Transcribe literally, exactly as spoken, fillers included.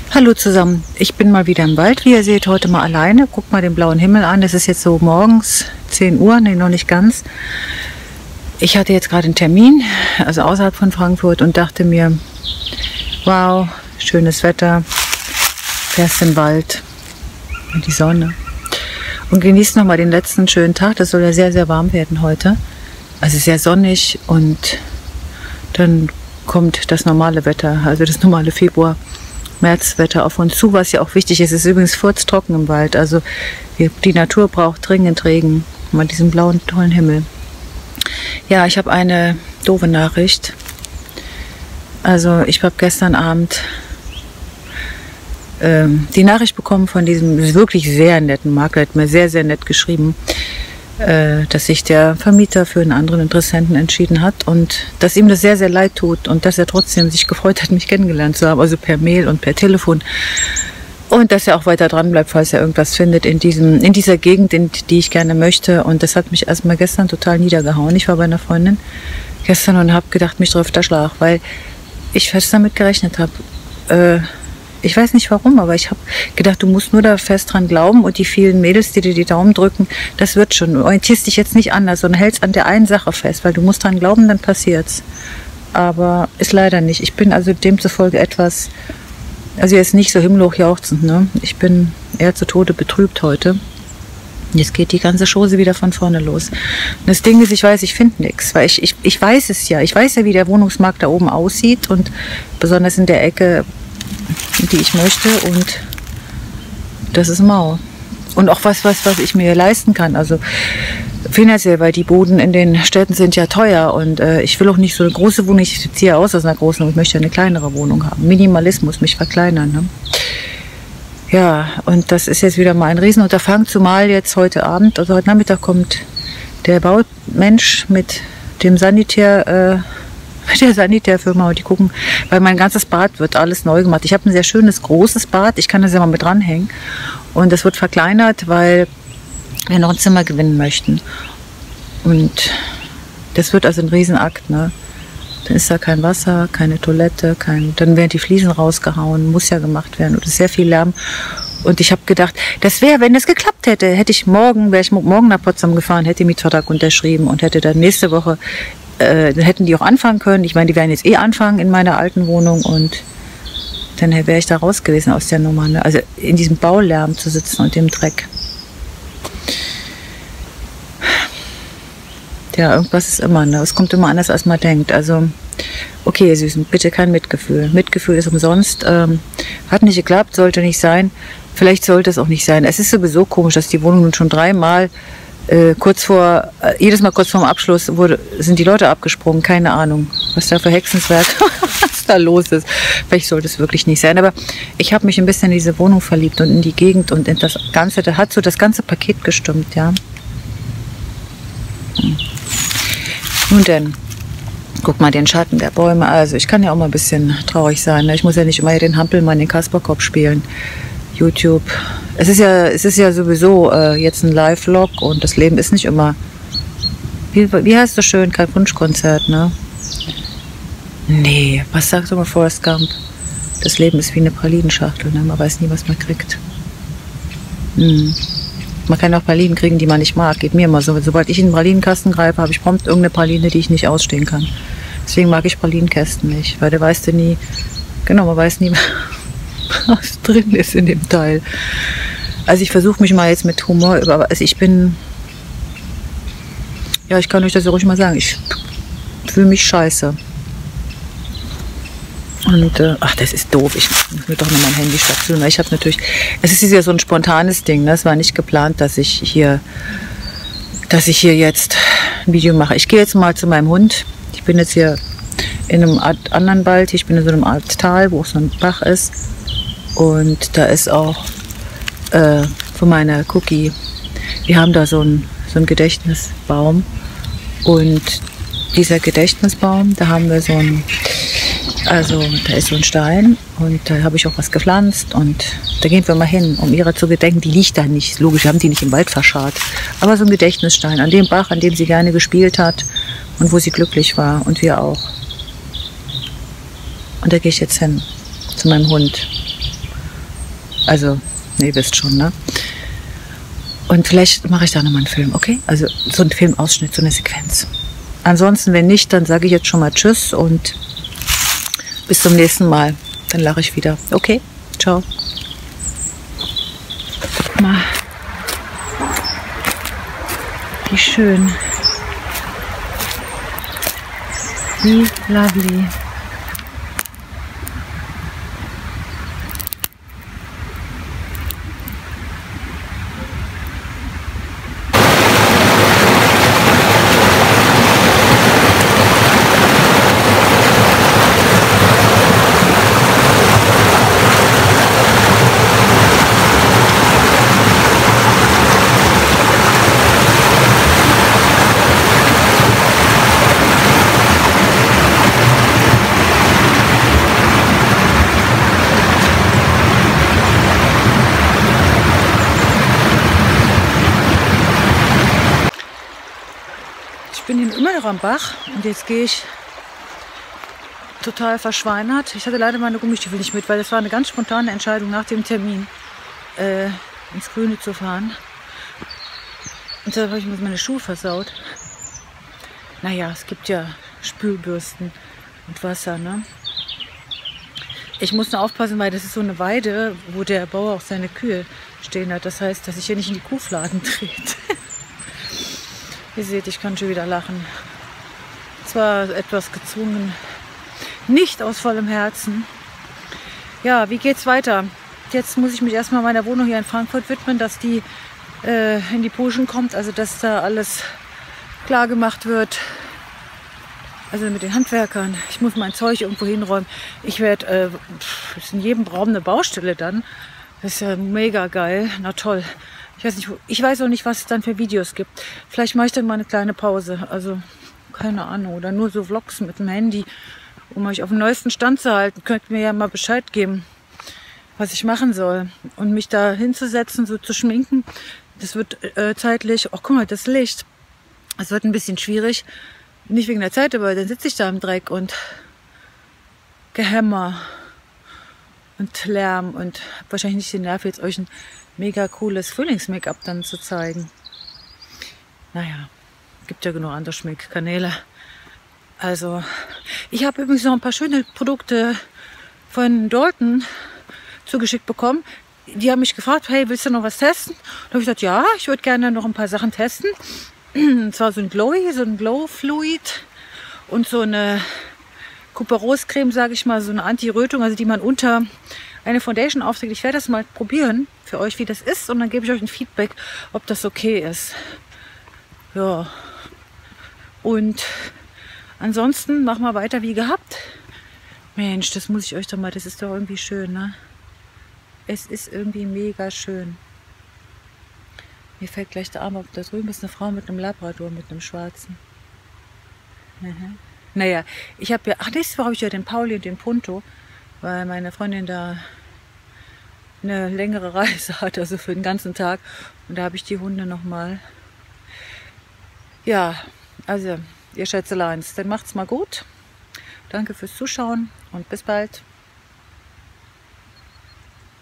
Hallo zusammen, ich bin mal wieder im Wald, wie ihr seht, heute mal alleine. Guckt mal den blauen Himmel an, es ist jetzt so morgens zehn Uhr, ne, noch nicht ganz. Ich hatte jetzt gerade einen Termin, also außerhalb von Frankfurt, und dachte mir, wow, schönes Wetter, fährst im Wald, in die Sonne und genießt nochmal den letzten schönen Tag. Das soll ja sehr, sehr warm werden heute, also sehr sonnig, und dann kommt das normale Wetter, also das normale Februar Märzwetter auf uns zu, was ja auch wichtig ist. Es ist übrigens furztrocken im Wald, also die Natur braucht dringend Regen. Mal diesen blauen, tollen Himmel. Ja, ich habe eine doofe Nachricht. Also ich habe gestern Abend ähm, die Nachricht bekommen von diesem wirklich sehr netten Makler, hat mir sehr, sehr nett geschrieben, äh, dass sich der Vermieter für einen anderen Interessenten entschieden hat und dass ihm das sehr, sehr leid tut und dass er trotzdem sich gefreut hat, mich kennengelernt zu haben, also per Mail und per Telefon. Und dass er auch weiter dran bleibt, falls er irgendwas findet in, diesem, in dieser Gegend, in die ich gerne möchte. Und das hat mich erstmal gestern total niedergehauen. Ich war bei einer Freundin gestern und habe gedacht, mich trifft der Schlag, weil ich fest damit gerechnet habe. Äh, ich weiß nicht warum, aber ich habe gedacht, du musst nur da fest dran glauben und die vielen Mädels, die dir die Daumen drücken, das wird schon. Du orientierst dich jetzt nicht anders, sondern hältst an der einen Sache fest, weil du musst dran glauben, dann passiert's. Aber ist leider nicht. Ich bin also demzufolge etwas... Also jetzt nicht so himmelhoch jauchzend, ne? Ich bin eher zu Tode betrübt heute. Jetzt geht die ganze Chose wieder von vorne los. Und das Ding ist, ich weiß, ich finde nichts, weil ich, ich, ich weiß es ja. Ich weiß ja, wie der Wohnungsmarkt da oben aussieht und besonders in der Ecke, die ich möchte, und das ist mau. Und auch was, was, was ich mir leisten kann, also finanziell, weil die Buden in den Städten sind ja teuer und äh, ich will auch nicht so eine große Wohnung, ich ziehe aus aus einer großen Wohnung, ich möchte eine kleinere Wohnung haben. Minimalismus, mich verkleinern. Ne? Ja, und das ist jetzt wieder mal ein Riesenunterfangen, zumal jetzt heute Abend, also heute Nachmittag kommt der Baumensch mit dem Sanitär, äh, mit der Sanitärfirma und die gucken, weil mein ganzes Bad wird alles neu gemacht. Ich habe ein sehr schönes, großes Bad, ich kann das ja mal mit dranhängen und das wird verkleinert, weil wir noch ein Zimmer gewinnen möchten. Und das wird also ein Riesenakt, ne? Dann ist da kein Wasser, keine Toilette, kein, dann werden die Fliesen rausgehauen, muss ja gemacht werden. Und es ist sehr viel Lärm. Und ich habe gedacht, das wäre, wenn das geklappt hätte, hätte ich morgen, wäre ich morgen nach Potsdam gefahren, hätte Mietvertrag unterschrieben und hätte dann nächste Woche, äh, dann hätten die auch anfangen können. Ich meine, die werden jetzt eh anfangen in meiner alten Wohnung und dann wäre ich da raus gewesen aus der Nummer, ne? Also in diesem Baulärm zu sitzen und dem Dreck. Ja, irgendwas ist immer, ne? Es kommt immer anders, als man denkt. Also, okay, ihr Süßen, bitte kein Mitgefühl. Mitgefühl ist umsonst. Ähm, hat nicht geklappt, sollte nicht sein. Vielleicht sollte es auch nicht sein. Es ist sowieso komisch, dass die Wohnung nun schon dreimal äh, kurz vor, äh, jedes Mal kurz vorm Abschluss wurde, sind die Leute abgesprungen. Keine Ahnung, was da für Hexenswerk, was da los ist. Vielleicht sollte es wirklich nicht sein. Aber ich habe mich ein bisschen in diese Wohnung verliebt und in die Gegend und in das Ganze. Da hat so das ganze Paket gestimmt, ja. Hm. Nun denn, guck mal den Schatten der Bäume. Also ich kann ja auch mal ein bisschen traurig sein. Ne? Ich muss ja nicht immer den Hampelmann, den Kasperkopf spielen. YouTube. Es ist ja, es ist ja sowieso äh, jetzt ein Live-Vlog und das Leben ist nicht immer, wie, wie heißt das schön, kein Wunschkonzert, ne? Nee, was sagt immer Forrest Gump? Das Leben ist wie eine Pralinenschachtel, ne? Man weiß nie, was man kriegt. Hm. Man kann auch Pralinen kriegen, die man nicht mag. Geht mir immer so. Sobald ich in den Pralinenkasten greife, habe ich prompt irgendeine Praline, die ich nicht ausstehen kann. Deswegen mag ich Pralinenkästen nicht, weil da weißt du nie, genau, man weiß nie, was drin ist in dem Teil. Also ich versuche mich mal jetzt mit Humor über, aber also ich bin, ja, ich kann euch das ja ruhig mal sagen, ich fühle mich scheiße. Und, äh, ach, das ist doof. Ich muss mir doch noch mein Handy statuieren. Ich habe natürlich, es ist ja so ein spontanes Ding, ne? Es war nicht geplant, dass ich hier, dass ich hier jetzt ein Video mache. Ich gehe jetzt mal zu meinem Hund. Ich bin jetzt hier in einem Art anderen Wald. Ich bin in so einem Art Tal, wo auch so ein Bach ist. Und da ist auch äh, von meiner Cookie, wir haben da so einen so einen Gedächtnisbaum. Und dieser Gedächtnisbaum, da haben wir so ein Also da ist so ein Stein und da habe ich auch was gepflanzt und da gehen wir mal hin, um ihrer zu gedenken. Die liegt da nicht, logisch, wir haben die nicht im Wald verscharrt. Aber so ein Gedächtnisstein an dem Bach, an dem sie gerne gespielt hat und wo sie glücklich war und wir auch. Und da gehe ich jetzt hin, zu meinem Hund. Also, ne, ihr wisst schon, ne? Und vielleicht mache ich da nochmal einen Film, okay? Also so ein Filmausschnitt, so eine Sequenz. Ansonsten, wenn nicht, dann sage ich jetzt schon mal Tschüss und bis zum nächsten Mal. Dann lache ich wieder. Okay, ciao. Guck mal. Wie schön. Wie lovely. Ich bin immer noch am Bach und jetzt gehe ich total verschweinert. Ich hatte leider meine Gummistiefel nicht mit, weil das war eine ganz spontane Entscheidung nach dem Termin, äh, ins Grüne zu fahren. Und da habe ich mir meine Schuhe versaut. Naja, es gibt ja Spülbürsten und Wasser, ne? Ich muss nur aufpassen, weil das ist so eine Weide, wo der Bauer auch seine Kühe stehen hat. Das heißt, dass ich hier nicht in die Kuhfladen trete. Ihr seht, ich kann schon wieder lachen. Zwar etwas gezwungen, nicht aus vollem Herzen. Ja, wie geht's weiter? Jetzt muss ich mich erstmal meiner Wohnung hier in Frankfurt widmen, dass die äh, in die Puschen kommt, also dass da alles klar gemacht wird. Also mit den Handwerkern. Ich muss mein Zeug irgendwo hinräumen. Ich werde, äh, das ist in jedem Raum eine Baustelle dann. Das ist ja mega geil. Na toll. Ich weiß nicht, ich weiß auch nicht, was es dann für Videos gibt. Vielleicht mache ich dann mal eine kleine Pause. Also, keine Ahnung. Oder nur so Vlogs mit dem Handy, um euch auf dem neuesten Stand zu halten. Könnt mir ja mal Bescheid geben, was ich machen soll. Und mich da hinzusetzen, so zu schminken, das wird äh, zeitlich... Oh, guck mal, das Licht. Es wird ein bisschen schwierig. Nicht wegen der Zeit, aber dann sitze ich da im Dreck und Gehämmer und Lärm und habe wahrscheinlich nicht den Nerv, jetzt euch ein mega cooles Frühlings-Make-up dann zu zeigen. Naja, gibt ja genug andere Schminkkanäle. Also, ich habe übrigens noch ein paar schöne Produkte von Dalton zugeschickt bekommen. Die haben mich gefragt, hey, willst du noch was testen? Da habe ich gesagt, ja, ich würde gerne noch ein paar Sachen testen. Und zwar so ein Glowy, so ein Glow-Fluid und so eine Kuperose-Creme, sage ich mal, so eine Anti-Rötung, also die man unter eine Foundation aufträgt. Ich werde das mal probieren für euch, wie das ist, und dann gebe ich euch ein Feedback, ob das okay ist. Ja. Und ansonsten machen wir weiter wie gehabt. Mensch, das muss ich euch doch mal, das ist doch irgendwie schön, ne? Es ist irgendwie mega schön. Mir fällt gleich der Arm ab. Da drüben ist eine Frau mit einem Labrador, mit einem schwarzen. Mhm. Naja, ich habe ja, ach, nächste Woche habe ich ja den Pauli und den Punto, weil meine Freundin da eine längere Reise hat, also für den ganzen Tag. Und da habe ich die Hunde nochmal. Ja, also, ihr Schätzeleins, dann macht's mal gut. Danke fürs Zuschauen und bis bald.